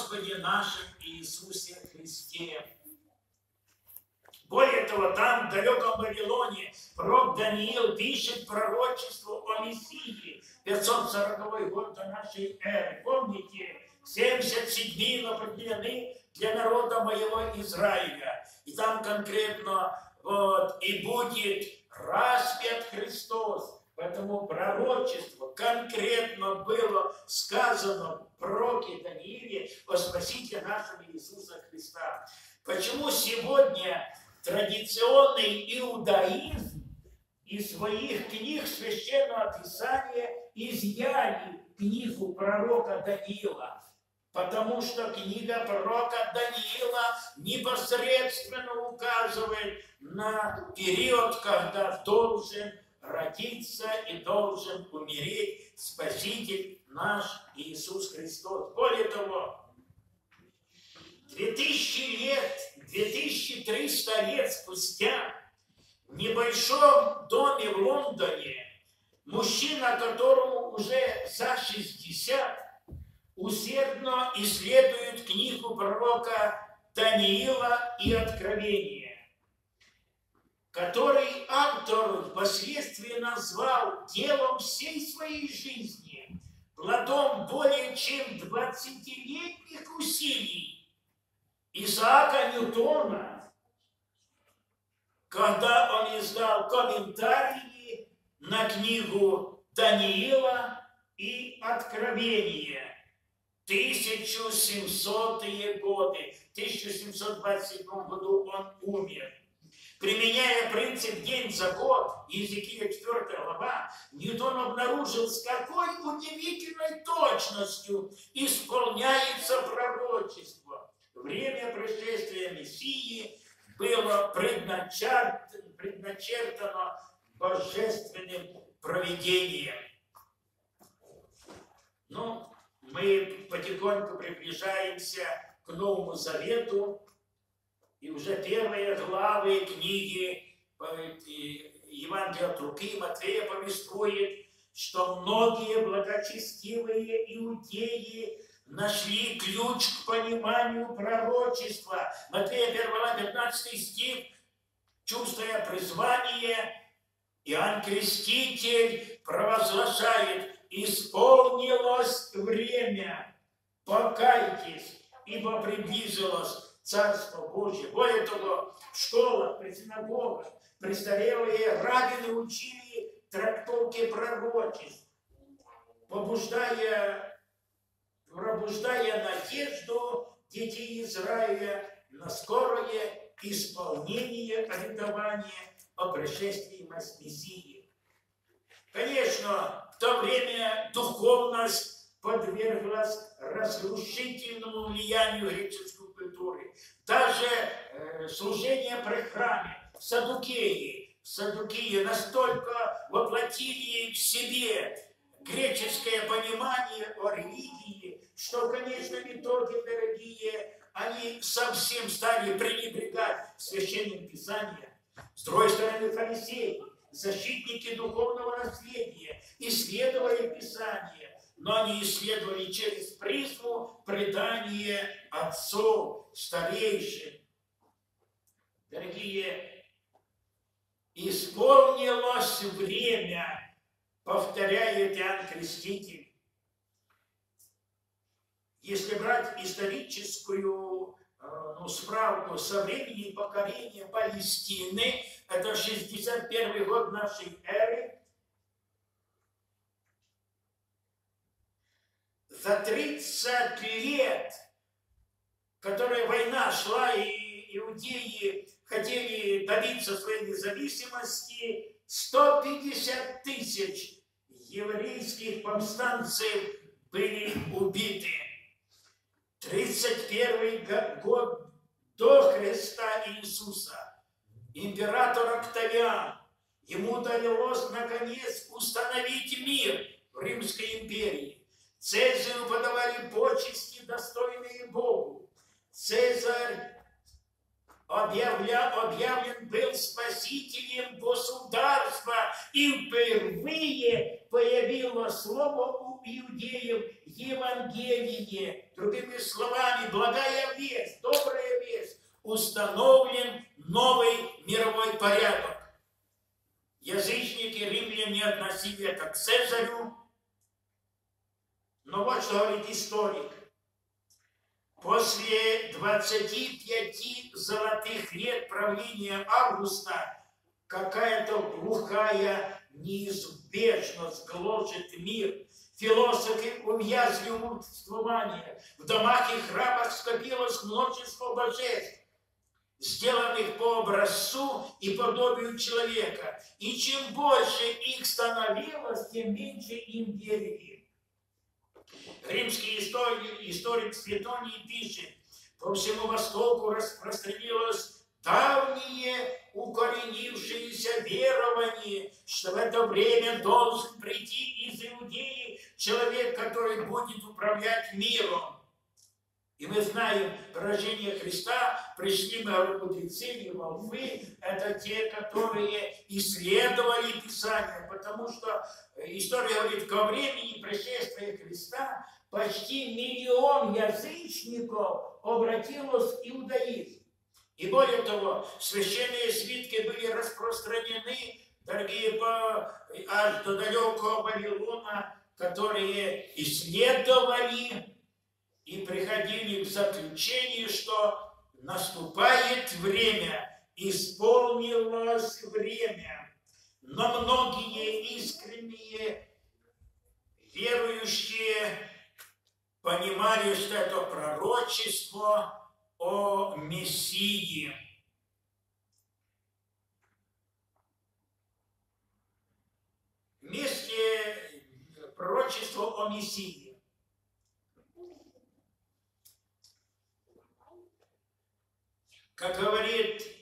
Господе нашем Иисусе Христе. Более того, там, в далеком Вавилоне, пророк Даниил пишет пророчество о Мессии, 540 год до нашей эры. Помните, 70 седьмин определены для народа моего Израиля. И там конкретно вот, и будет распят Христос. Поэтому пророчество конкретно было сказано в пророке Данииле о Спасителе нашего Иисуса Христа. Почему сегодня традиционный иудаизм из своих книг Священного Писания изъяли книгу пророка Даниила? Потому что книга пророка Даниила непосредственно указывает на период, когда должен родиться и должен умереть Спаситель наш Иисус Христос. Более того, 2000 лет, 2300 лет спустя в небольшом доме в Лондоне мужчина, которому уже за 60, усердно исследует книгу пророка Даниила и Откровения, который автор впоследствии назвал делом всей своей жизни, плодом более чем 20-летних усилий Исаака Ньютона, когда он издал комментарии на книгу Даниила и Откровения. 1700-е годы. В 1727 году он умер. Применяя принцип «день за год», Иезекииля 4 глава, Ньютон обнаружил, с какой удивительной точностью исполняется пророчество. Время пришествия Мессии было предначертано божественным провидением. Ну, мы потихоньку приближаемся к Новому Завету, и уже первые главы книги Евангелия от Луки и Матфея повествует, что многие благочестивые иудеи нашли ключ к пониманию пророчества. Матфея 1 глава 15 стих, чувствуя призвание, Иоанн Креститель провозглашает: «Исполнилось время, покайтесь, ибо приблизилось Царство Божье». Более того, в школах, при синагогах престарелые раввины учили трактовки пророчеств, пробуждая надежду детей Израиля на скорое исполнение обетования о пришествии Мессии. Конечно, в то время духовность подверглась разрушительному влиянию греческой культуры. Даже служение при храме, саддукеи настолько воплотили в себе греческое понимание о религии, что, конечно, в итоге, дорогие, они совсем стали пренебрегать священным писанием. С другой стороны, фарисеи, защитники духовного наследия, исследовали Писание, но они исследовали через призму предания отцов, старейшин. Дорогие, исполнилось время, повторяет Иоанн Креститель. Если брать историческую справку со времени покорения Палестины, это 61 год нашей эры, за 30 лет, которая война шла, и иудеи хотели добиться своей независимости, 150 тысяч еврейских повстанцев были убиты. 31 год до Христа Иисуса император Октавиан, ему удалось наконец установить мир в Римской империи. Цезарю подавали почести, достойные Богу. Цезарь объявлен был спасителем государства, и впервые появилось слово у иудеев Евангелие, другими словами, благая весть, добрая весть, установлен новый мировой порядок. Язычники, римляне относили это к Цезарю. Но вот что говорит историк. После 25 золотых лет правления Августа какая-то глухая неизбежность гложет мир. Философы увязли в умствовании. В домах и храмах скопилось множество божеств, сделанных по образцу и подобию человека. И чем больше их становилось, тем меньше им верили. Римский историк Светоний пишет: по всему Востоку распространилось давние укоренившиеся верование, что в это время должен прийти из Иудеи человек, который будет управлять миром. И мы знаем, поражение Христа пришли мудрецы и волхвы, это те, которые исследовали Писание, потому что история говорит, ко времени пришествия Христа почти 1 000 000 язычников обратилось в иудаизм. И более того, священные свитки были распространены, дорогие, аж до далекого Вавилона, которые исследовали и приходили к заключению, что наступает время, исполнилось время. Но многие искренние верующие понимали, что это пророчество о Мессии. Вместе пророчество о Мессии. Как говорит